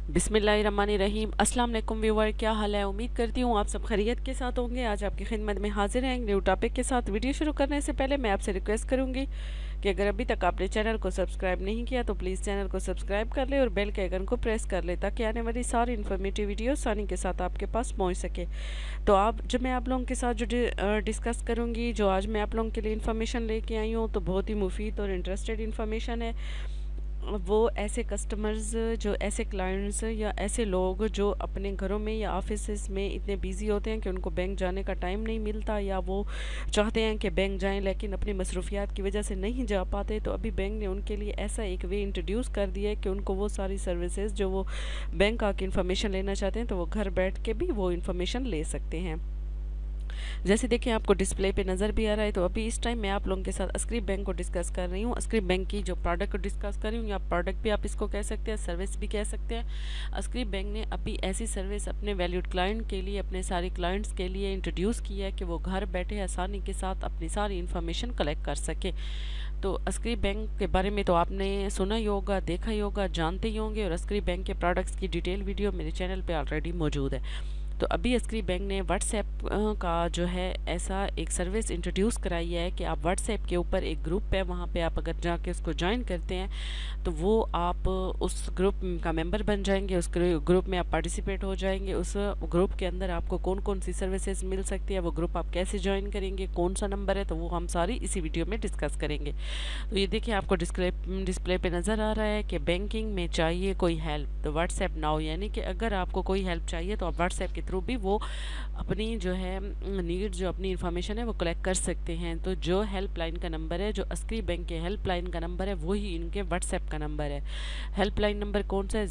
बिस्मिल्लाहिर्रहमानिर्रहीम। अस्सलाम वालेकुम व्यूअर, क्या हाल है। उम्मीद करती हूँ आप सब खैरियत के साथ होंगे। आज आपकी खिदमत में हाजिर हैं न्यू टॉपिक के साथ। वीडियो शुरू करने से पहले मैं आपसे रिक्वेस्ट करूँगी कि अगर अभी तक आपने चैनल को सब्सक्राइब नहीं किया तो प्लीज़ चैनल को सब्सक्राइब कर ले और बेल के आइकन को प्रेस कर ले ताकि आने वाली सारी इन्फॉर्मेटिव वीडियो आसानी के साथ आपके पास पहुँच सके। तो मैं आप लोगों के साथ जो डिस्कस करूँगी, जो आज मैं आप लोगों के लिए इन्फॉर्मेशन लेके आई हूँ, तो बहुत ही मुफीद और इंटरेस्टेड इन्फॉर्मेशन है। वो ऐसे कस्टमर्स, जो ऐसे क्लाइंट्स या ऐसे लोग जो अपने घरों में या ऑफिस में इतने बिज़ी होते हैं कि उनको बैंक जाने का टाइम नहीं मिलता, या वो चाहते हैं कि बैंक जाएं लेकिन अपनी मसरूफियात की वजह से नहीं जा पाते। तो अभी बैंक ने उनके लिए ऐसा एक वे इंट्रोड्यूस कर दिया है कि उनको वो सारी सर्विसेज जो वो बैंक आके इन्फॉर्मेशन लेना चाहते हैं तो वो घर बैठ के भी वो इन्फॉर्मेशन ले सकते हैं। जैसे देखिए आपको डिस्प्ले पे नज़र भी आ रहा है। तो अभी इस टाइम मैं आप लोगों के साथ अस्क्रिप बैंक को डिस्कस कर रही हूँ। अस्क्रिप बैंक की जो प्रोडक्ट को डिस्कस कर रही हूँ, या प्रोडक्ट भी आप इसको कह सकते हैं, सर्विस भी कह सकते हैं। अस्क्रिप बैंक ने अभी ऐसी सर्विस अपने वैल्यूड क्लाइंट के लिए, अपने सारे क्लाइंट्स के लिए इंट्रोड्यूस किया है कि वो घर बैठे आसानी के साथ अपनी सारी इन्फॉर्मेशन कलेक्ट कर सके। तो अस्क्रिप बैंक के बारे में तो आपने सुना ही होगा, देखा ही होगा, जानते ही होंगे। और अस्क्रिप बैंक के प्रोडक्ट्स की डिटेल वीडियो मेरे चैनल पे ऑलरेडी मौजूद है। तो अभी अस्क्रिप बैंक ने व्हाट्सएप का जो है ऐसा एक सर्विस इंट्रोड्यूस कराई है कि आप व्हाट्सएप के ऊपर एक ग्रुप है, वहाँ पे आप अगर जाके उसको ज्वाइन करते हैं तो वो आप उस ग्रुप का मेंबर बन जाएंगे, उस ग्रुप में आप पार्टिसिपेट हो जाएंगे। उस ग्रुप के अंदर आपको कौन कौन सी सर्विसेज मिल सकती है, वो ग्रुप आप कैसे ज्वाइन करेंगे, कौन सा नंबर है, तो वो हम सारी इसी वीडियो में डिस्कस करेंगे। तो ये देखिए आपको डिस्प्ले पे नज़र आ रहा है कि बैंकिंग में चाहिए कोई हेल्प तो व्हाट्सएप नाउ, यानी कि अगर आपको कोई हेल्प चाहिए तो आप व्हाट्सएप के थ्रू भी वो अपनी जो है नीड, जो अपनी इन्फॉर्मेशन है वो कलेक्ट कर सकते हैं। तो जो हेल्पलाइन का नंबर है, जो अस्क्रिप बैंक के हेल्पलाइन का नंबर है, वही इनके व्हाट्सएप का नंबर है। हेल्पलाइन नंबर कौन सा है?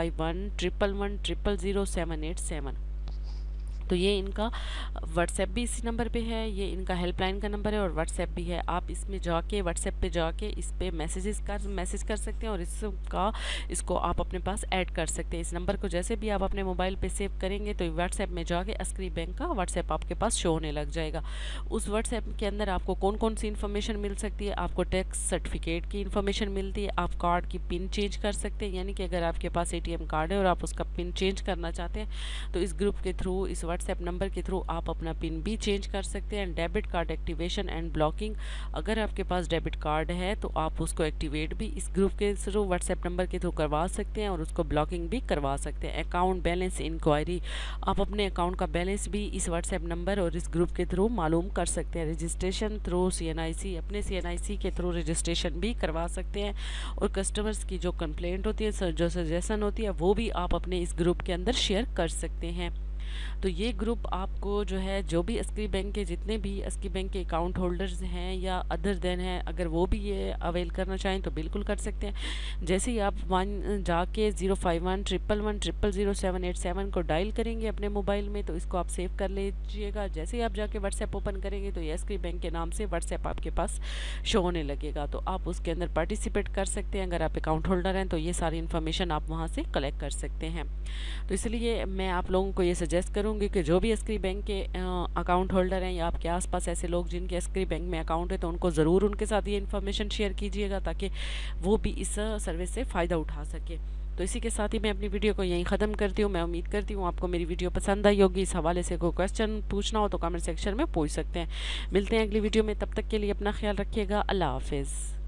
05111000787। तो ये इनका व्हाट्सएप भी इसी नंबर पे है, ये इनका हेल्पलाइन का नंबर है और व्हाट्सएप भी है। आप इसमें जाके व्हाट्सएप पे जाके इस पे मैसेज कर सकते हैं और इसको आप अपने पास ऐड कर सकते हैं। इस नंबर को जैसे भी आप अपने मोबाइल पे सेव करेंगे तो व्हाट्सएप में जाके अस्क्रिप बैंक का व्हाट्सएप आपके पास शो होने लग जाएगा। उस व्हाट्सएप के अंदर आपको कौन कौन सी इन्फॉर्मेशन मिल सकती है? आपको टैक्स सर्टिफिकेट की इन्फॉर्मेशन मिलती है, आप कार्ड की पिन चेंज कर सकते हैं, यानी कि अगर आपके पास ATM कार्ड है और आप उसका पिन चेंज करना चाहते हैं तो इस ग्रुप के थ्रू, इस व्हाट्सएप नंबर के थ्रू आप अपना पिन भी चेंज कर सकते हैं। Debit card activation and blocking, अगर आपके पास डेबिट कार्ड है तो आप उसको एक्टिवेट भी इस ग्रुप के थ्रू, व्हाट्सएप नंबर के थ्रू करवा सकते हैं और उसको ब्लॉकिंग भी करवा सकते हैं। अकाउंट बैलेंस इंक्वायरी, आप अपने अकाउंट का बैलेंस भी इस व्हाट्सएप नंबर और इस ग्रुप के थ्रू मालूम कर सकते हैं। रजिस्ट्रेशन थ्रू CNIC, अपने CNIC के थ्रू रजिस्ट्रेशन भी करवा सकते हैं। और कस्टमर्स की जो कंप्लेंट होती है, जो सजेशन होती है, वो भी आप अपने इस ग्रुप के अंदर शेयर कर सकते हैं। तो ये ग्रुप आपको जो है, जो भी अस्क्रिप बैंक के जितने भी अस्क्रिप बैंक के अकाउंट होल्डर्स हैं या अदर देन हैं, अगर वो भी ये अवेल करना चाहें तो बिल्कुल कर सकते हैं। जैसे ही आप जाके 05111000787 को डायल करेंगे अपने मोबाइल में तो इसको आप सेव कर लीजिएगा। जैसे ही आप जाके व्हाट्सएप ओपन करेंगे तो ये अस्क्रिप बैंक के नाम से व्हाट्सएप आपके पास शो होने लगेगा। तो आप उसके अंदर पार्टिसिपेट कर सकते हैं। अगर आप अकाउंट होल्डर हैं तो ये सारी इन्फॉर्मेशन आप वहाँ से कलेक्ट कर सकते हैं। तो इसलिए मैं आप लोगों को ये सजेस्ट करूँगी कि जो भी अस्क्रिप बैंक के अकाउंट होल्डर हैं या आपके आसपास ऐसे लोग जिनके अस्क्रिप बैंक में अकाउंट है तो उनको ज़रूर उनके साथ ये इन्फॉर्मेशन शेयर कीजिएगा ताकि वो भी इस सर्विस से फ़ायदा उठा सके। तो इसी के साथ ही मैं अपनी वीडियो को यहीं ख़त्म करती हूँ। मैं उम्मीद करती हूँ आपको मेरी वीडियो पसंद आई होगी। इस हवाले से कोई क्वेश्चन पूछना हो तो कमेंट सेक्शन में पूछ सकते हैं। मिलते हैं अगली वीडियो में, तब तक के लिए अपना ख्याल रखिएगा। अल्लाह हाफिज़।